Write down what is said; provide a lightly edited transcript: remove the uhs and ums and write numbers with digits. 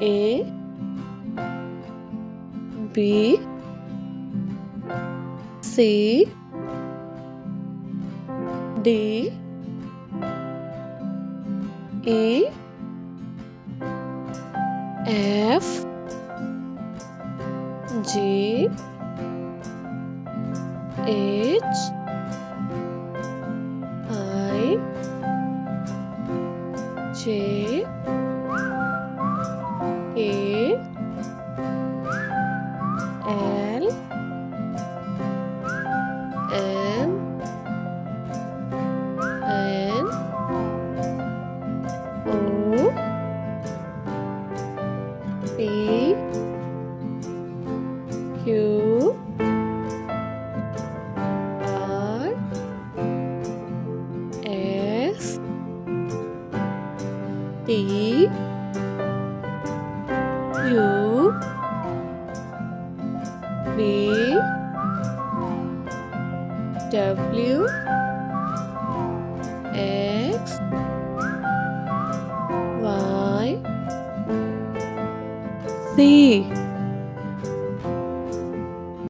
A B C D E F G H I J K L M N O P Q R S T U V W X Y Z